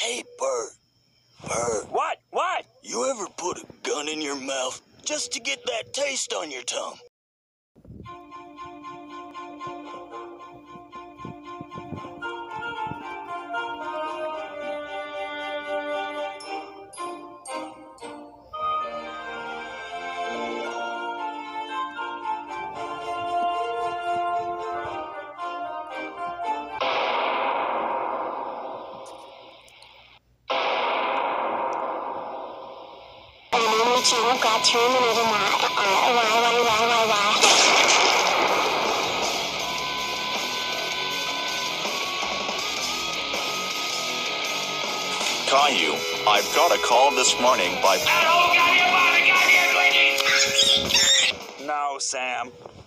Hey, Bert. Bert. What? You ever put a gun in your mouth just to get that taste on your tongue? Channel got Terminated. Why? Caillou, I've got a call this morning by... No, Sam.